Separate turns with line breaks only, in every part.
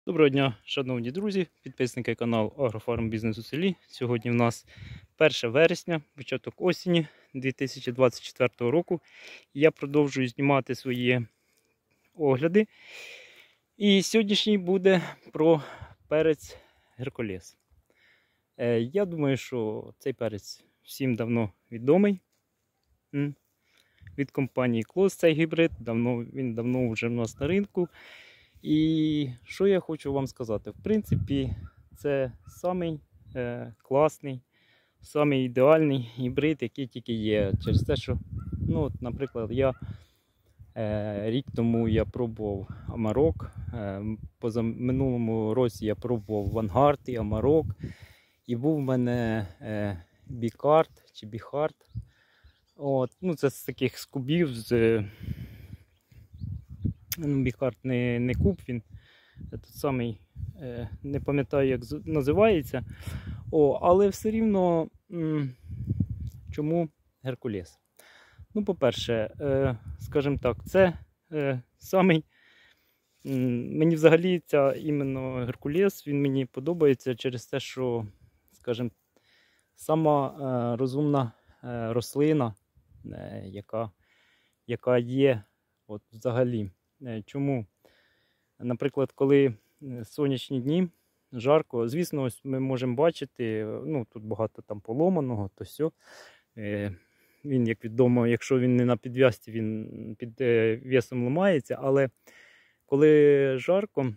Доброго дня, шановні друзі, підписники каналу Агрофарм Бізнес у селі. Сьогодні в нас 1 вересня, початок осені 2024 року. Я продовжую знімати свої огляди. І сьогоднішній буде про перець Геркулес. Я думаю, що цей перець всім давно відомий. Від компанії Клос цей гібрид, він давно вже в нас на ринку. І що я хочу вам сказати? В принципі, це самий класний, самий ідеальний гібрид, який тільки є. Через те, що, наприклад, рік тому я пробував Амарок, позаминулому році я пробував Вангард і Амарок. І був в мене Бікард чи Біхард. Це з таких скубів, Бікард не куб, він тут самий, не пам'ятаю, як називається. Але все рівно, чому Геркулес? По-перше, скажімо так, це самий, мені взагалі іменно Геркулес, він мені подобається через те, що, скажімо, сама розумна рослина, яка є от взагалі. Чому? Наприклад, коли сонячні дні, жарко, звісно, ось ми можемо бачити, тут багато там поломаного, то все. Він, як відомо, якщо він не на підв'язці, він під весом ламається, але коли жарко,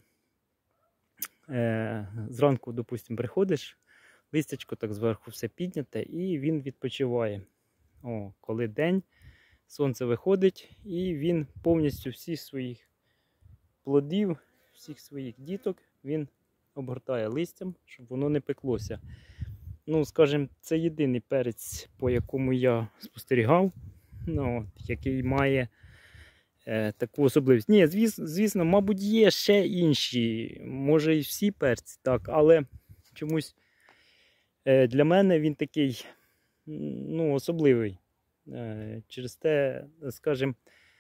зранку, допустимо, приходиш, листячко так зверху все підняте і він відпочиває. Коли день, сонце виходить і він повністю всіх своїх плодів, всіх своїх діток він обгортає листям, щоб воно не пеклося. Скажімо, це єдиний перець, по якому я спостерігав, який має таку особливість. Ні, звісно, мабуть, є ще інші, може і всі перці, так, але чомусь для мене він такий, особливий. Через те, скажімо,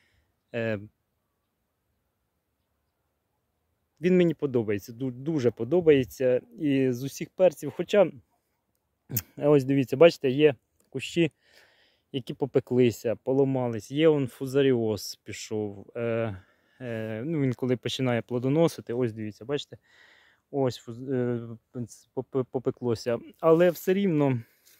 він мені подобається, дуже подобається. І з усіх перців, хоча, ось дивіться, бачите, є кущі, які попеклися, поламались, є фузаріоз пішов. Він коли починає плодоносити, ось дивіться, бачите, ось попеклося. Але все рівно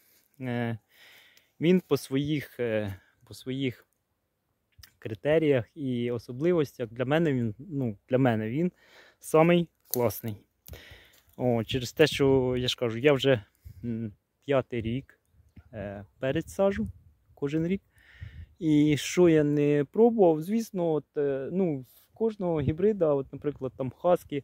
він по своїх критеріях і особливостях для мене він самий класний. Через те, що я ж кажу, я вже 5-й рік перець саджу кожен рік. І що я не пробував, звісно, в кожного гібрида, наприклад, там Хаскі,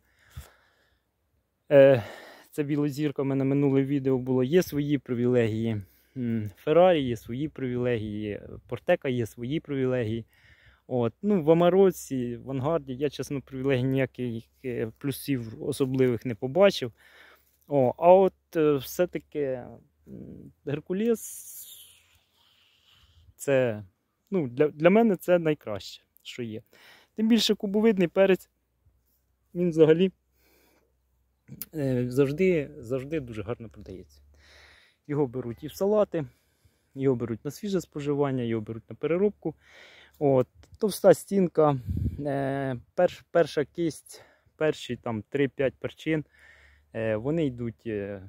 це білозірка, в мене минуле відео було, є свої привілегії. Феррарі є свої привілегії, Портека є свої привілегії. В Амароці, в Вангарді я, чесно, привілегій ніяких плюсів особливих не побачив. Все-таки Геркулес, це, для мене це найкраще, що є. Тим більше кубовидний перець, він взагалі завжди дуже гарно продається. Його беруть і в салати, його беруть на свіже споживання, його беруть на переробку. Товста стінка, перша кисть, перші 3-5 перчин, вони йдуть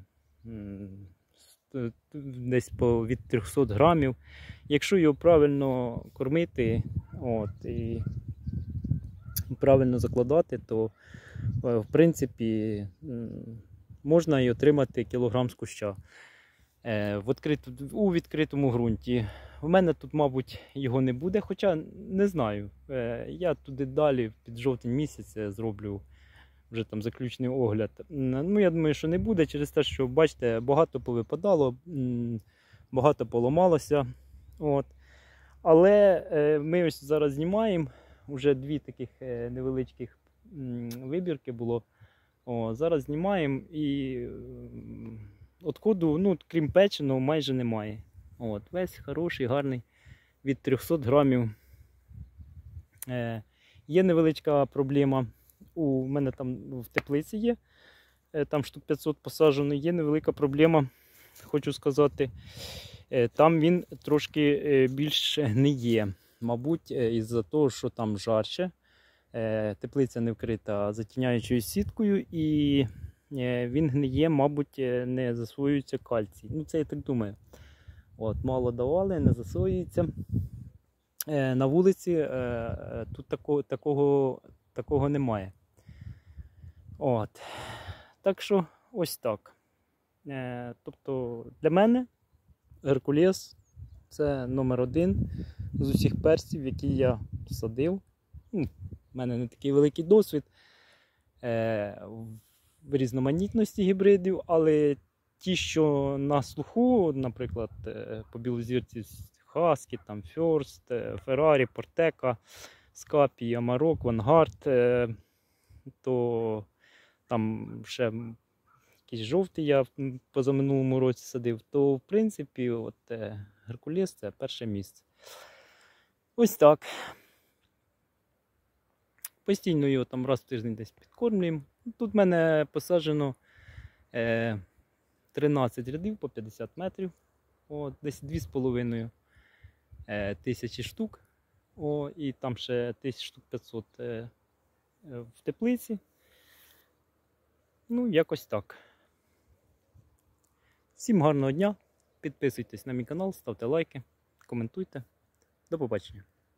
десь від 300 грамів. Якщо його правильно кормити і правильно закладати, то в принципі можна і отримати кілограм з куща. У відкритому ґрунті. В мене тут, мабуть, його не буде, хоча не знаю. Я туди далі під жовтень місяць зроблю вже там заключний огляд. Я думаю, що не буде через те, що, бачите, багато повипадало, багато поламалося. Але ми ось зараз знімаємо, вже 2 таких невеличких вибірки було. Зараз знімаємо і відходу, крім печеного, майже немає. Весь хороший, гарний, від 300 грамів. Є невеличка проблема У мене там в теплиці є, там штук 500 посаджено, є невелика проблема, хочу сказати. Там він трошки більш гниє. Мабуть, із-за того, що там жарче. Теплиця не вкрита затіняючою сіткою, і він гниє, мабуть, не засвоюється кальцій. Ну, це я так думаю. От, мало давали, не засвоюється. На вулиці тут такого немає. От. Так що ось так. Тобто для мене Геркулес це номер 1 з усіх перців, які я садив. У мене не такий великий досвід в різноманітності гібридів, але ті, що на слуху, наприклад, по білозірці Хаскі, там Фьорст, Феррарі, Портека, Скапі, Амарок, Вангард, то там ще якийсь жовтий я позаминулому році садив, то в принципі от, Геркулес це перше місце. Ось так. Постійно його там раз в тиждень десь підкормлюємо. Тут в мене посаджено 13 рядів по 50 метрів. О, десь 2,5 тисячі штук. О, і там ще 1500 в теплиці. Ну, якось так. Всім гарного дня. Підписуйтесь на мій канал, ставте лайки, коментуйте. До побачення.